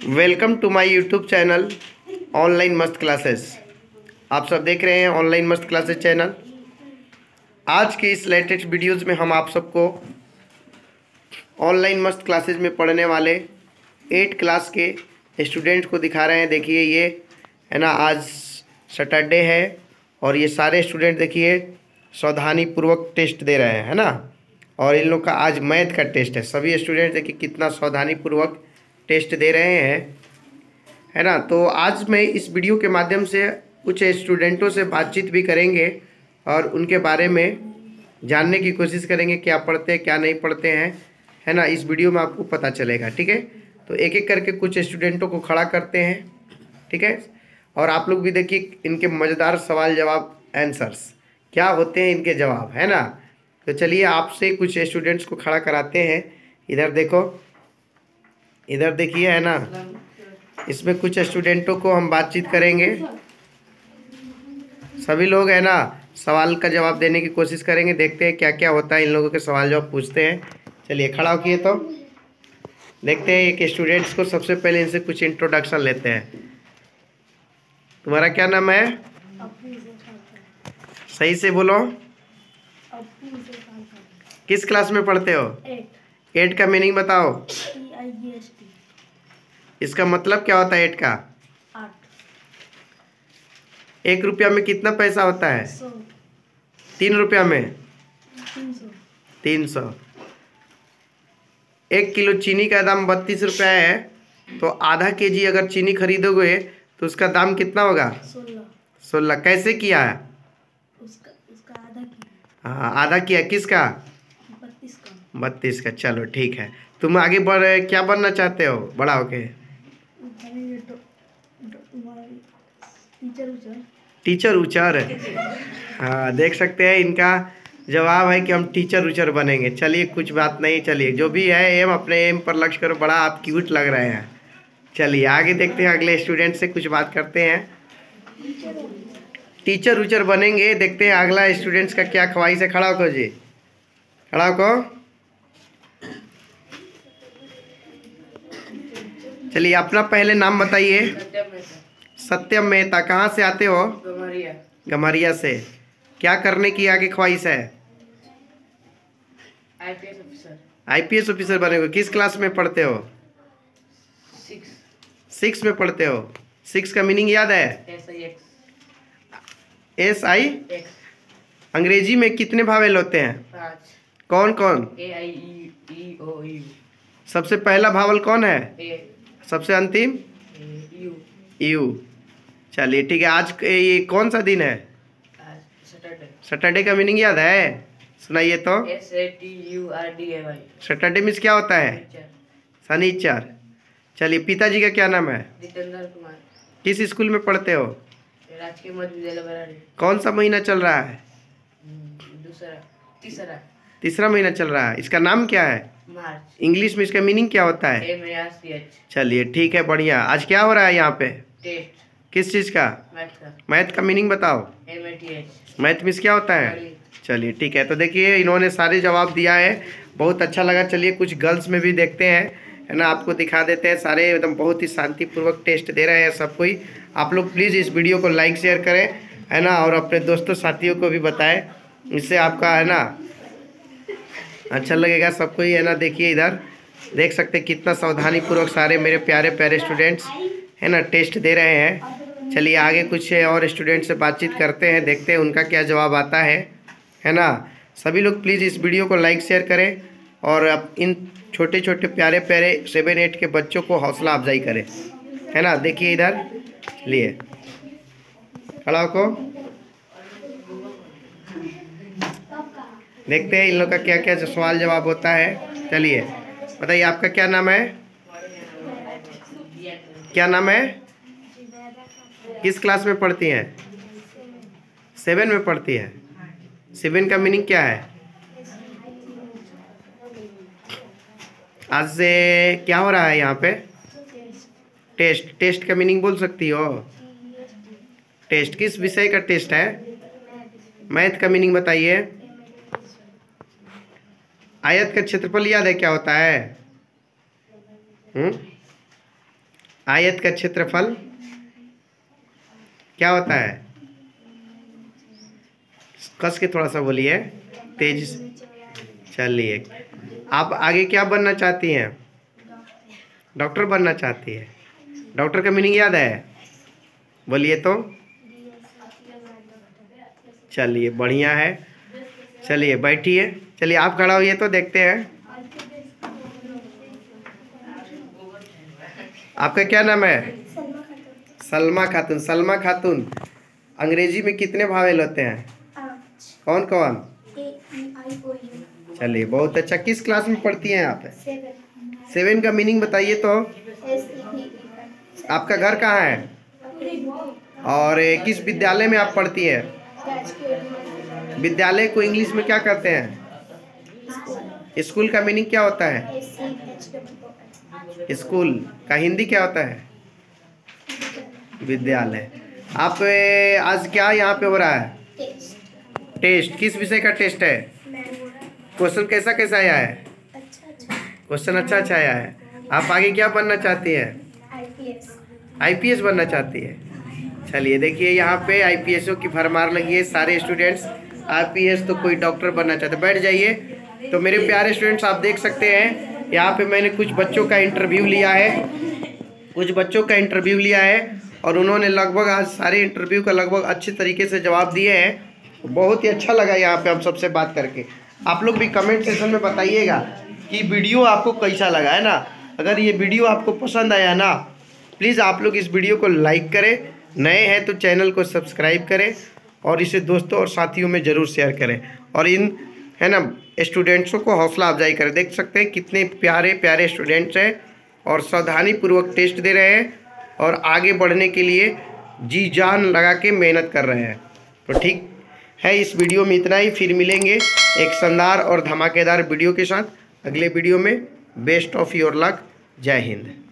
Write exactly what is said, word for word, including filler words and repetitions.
Welcome to my YouTube channel online मस्त classes. आप सब देख रहे हैं ऑनलाइन मस्त क्लासेस चैनल। आज के इस लेटेस्ट वीडियोस में हम आप सबको ऑनलाइन मस्त क्लासेस में पढ़ने वाले एट क्लास के स्टूडेंट को दिखा रहे हैं। देखिए ये है ना, आज सैटरडे है और ये सारे स्टूडेंट देखिए सावधानी पूर्वक टेस्ट दे रहे हैं, है ना। और इन लोग का आज मैथ का टेस्ट है। सभी स्टूडेंट देखिए कितना सावधानी पूर्वक टेस्ट दे रहे हैं, है ना। तो आज मैं इस वीडियो के माध्यम से कुछ स्टूडेंटों से बातचीत भी करेंगे और उनके बारे में जानने की कोशिश करेंगे, क्या पढ़ते हैं क्या नहीं पढ़ते हैं, है ना। इस वीडियो में आपको पता चलेगा, ठीक है। तो एक एक करके कुछ स्टूडेंटों को खड़ा करते हैं, ठीक है। और आप लोग भी देखिए इनके मज़ेदार सवाल जवाब आंसर्स क्या होते हैं, इनके जवाब, है ना। तो चलिए आपसे कुछ स्टूडेंट्स को खड़ा कराते हैं। इधर देखो, इधर देखिए, है ना। इसमें कुछ स्टूडेंटों को हम बातचीत करेंगे। सभी लोग, है ना, सवाल का जवाब देने की कोशिश करेंगे। देखते हैं क्या क्या होता है, इन लोगों के सवाल जवाब पूछते हैं। चलिए खड़ा होइए, तो देखते हैं एक स्टूडेंट्स को। सबसे पहले इनसे कुछ इंट्रोडक्शन लेते हैं। तुम्हारा क्या नाम है? सही से बोलो। किस क्लास में पढ़ते हो? एट। एट का मीनिंग बताओ। इसका मतलब क्या होता है एट का? आठ। एक रुपया में कितना पैसा होता है? सौ। तीन रुपया में? तीन सौ। तीन सौ। एक किलो चीनी का दाम बत्तीस रुपया है, तो आधा के जी अगर चीनी खरीदोगे तो उसका दाम कितना होगा? सोलह। सोलह। कैसे किया है? उसका उसका आधा किया। हाँ, आधा किया। किसका? बत्तीस का। बत्तीस का। चलो ठीक है। तुम आगे बढ़ क्या बनना चाहते हो बड़ा होके? टीचर उचर। हाँ, देख सकते हैं इनका जवाब है कि हम टीचर उचर बनेंगे। चलिए कुछ बात नहीं, चलिए जो भी है एम, अपने एम पर लक्ष्य करो। बड़ा आप क्यूट लग रहे हैं। चलिए आगे देखते हैं, अगले स्टूडेंट से कुछ बात करते हैं। टीचर उचर बनेंगे। देखते हैं अगला स्टूडेंट्स का क्या ख्वाहिश है। खड़ा होको जी, खड़ा होको। चलिए अपना पहले नाम बताइए। सत्यम मेहता। कहाँ से आते हो? गमरिया। गमरिया से। क्या करने की आगे ख्वाहिश है? IPS officer. आईपीएस ऑफिसर बनेगे। किस क्लास में पढ़ते हो? सिक्स। सिक्स में पढ़ते हो। सिक्स का मीनिंग याद है? S I X. S I X. अंग्रेजी में कितने भावेल होते हैं? पाँच। कौन कौन? A I E O U. सबसे पहला भावल कौन है? ए। सबसे अंतिम? यू। यू। चलिए ठीक है। आज ये कौन सा दिन है? सैटरडे। सैटरडे का मीनिंग याद है? सुनाइए तो। S A T U R D A Y. Saturday means क्या होता है? शनिचर। चलिए पिताजी का क्या नाम है? जितेंद्र कुमार। किस स्कूल में पढ़ते हो? राजकीय मध्य विद्यालय बराड़ी। कौन सा महीना चल रहा है? दूसरा। तीसरा। तीसरा महीना चल रहा है। इसका नाम क्या है? मार्च। इंग्लिश में इसका मीनिंग क्या होता है? M A R C H. चलिए ठीक है, बढ़िया। आज क्या हो रहा है यहाँ पे? टेस्ट। किस चीज़ का? मैथ का। मैथ का मीनिंग बताओ। M A T H. Math means क्या होता है? चलिए ठीक है। तो देखिए इन्होंने सारे जवाब दिया है, बहुत अच्छा लगा। चलिए कुछ गर्ल्स में भी देखते हैं, है ना, आपको दिखा देते हैं। सारे एकदम बहुत ही शांतिपूर्वक टेस्ट दे रहे हैं सब कोई। आप लोग प्लीज़ इस वीडियो को लाइक शेयर करें, है ना, और अपने दोस्तों साथियों को भी बताएं। इससे आपका, है ना, अच्छा लगेगा सबको ही, है ना। देखिए इधर देख सकते हैं कितना सावधानी पूर्वक सारे मेरे प्यारे प्यारे स्टूडेंट्स, है ना, टेस्ट दे रहे हैं। चलिए आगे कुछ और स्टूडेंट से बातचीत करते हैं, देखते हैं उनका क्या जवाब आता है, है ना। सभी लोग प्लीज़ इस वीडियो को लाइक शेयर करें और अब इन छोटे छोटे प्यारे प्यारे सेवन एट के बच्चों को हौसला अफजाई करें, है ना। देखिए इधर, लिए खड़ा को देखते हैं इन लोग का क्या क्या सवाल जवाब होता है। चलिए बताइए आपका क्या नाम है? क्या नाम है? किस क्लास में पढ़ती हैं? सेवन में पढ़ती है। सेवन का मीनिंग क्या है? आज से क्या हो रहा है यहाँ पे? टेस्ट। टेस्ट का मीनिंग बोल सकती हो? टेस्ट किस विषय का टेस्ट है? मैथ का मीनिंग बताइए। आयत का क्षेत्रफल याद है क्या होता है? हम्म आयत का क्षेत्रफल क्या होता है? कस के थोड़ा सा बोलिए, तेज से। चलिए, आप आगे क्या बनना चाहती हैं? डॉक्टर बनना चाहती है। डॉक्टर का मीनिंग याद है? बोलिए तो। चलिए, बढ़िया है। चलिए बैठिए। चलिए आप खड़ा होइए तो देखते हैं। आपका क्या नाम है? सलमा खातून। सलमा खातून, अंग्रेजी में कितने भावेल होते हैं? कौन कौन? चलिए बहुत अच्छा। किस क्लास में पढ़ती हैं आप? सेवन का मीनिंग बताइए तो। आपका घर कहाँ है और किस विद्यालय में आप पढ़ती हैं? विद्यालय को इंग्लिश में क्या कहते हैं? स्कूल का मीनिंग क्या होता है? स्कूल का हिंदी क्या होता है? विद्यालय। आप आज क्या यहाँ पे हो रहा है? टेस्ट। किस विषय का टेस्ट है? क्वेश्चन कैसा कैसा आया है? क्वेश्चन अच्छा अच्छा आया है। आप आगे क्या बनना चाहती हैं? आईपीएस बनना चाहती है। चलिए देखिए, यहाँ पे आईपीएसओ की भरमार लगी है। सारे स्टूडेंट्स आईपीएस तो कोई डॉक्टर बनना चाहते हैं। बैठ जाइए। तो मेरे प्यारे स्टूडेंट्स, आप देख सकते हैं यहाँ पे मैंने कुछ बच्चों का इंटरव्यू लिया है कुछ बच्चों का इंटरव्यू लिया है और उन्होंने लगभग आज सारे इंटरव्यू का लगभग अच्छे तरीके से जवाब दिए हैं। बहुत ही अच्छा लगा यहाँ पे हम सबसे बात करके। आप लोग भी कमेंट सेक्शन में बताइएगा कि वीडियो आपको कैसा लगा, है ना। अगर ये वीडियो आपको पसंद आया ना, प्लीज़ आप लोग इस वीडियो को लाइक करें, नए हैं तो चैनल को सब्सक्राइब करें और इसे दोस्तों और साथियों में ज़रूर शेयर करें और इन, है ना, स्टूडेंट्सों को हौसला अफजाई करें। देख सकते हैं कितने प्यारे प्यारे स्टूडेंट्स हैं और सावधानी पूर्वक टेस्ट दे रहे हैं और आगे बढ़ने के लिए जी जान लगा के मेहनत कर रहे हैं। तो ठीक है, इस वीडियो में इतना ही। फिर मिलेंगे एक शानदार और धमाकेदार वीडियो के साथ अगले वीडियो में। Best of your luck. जय हिंद।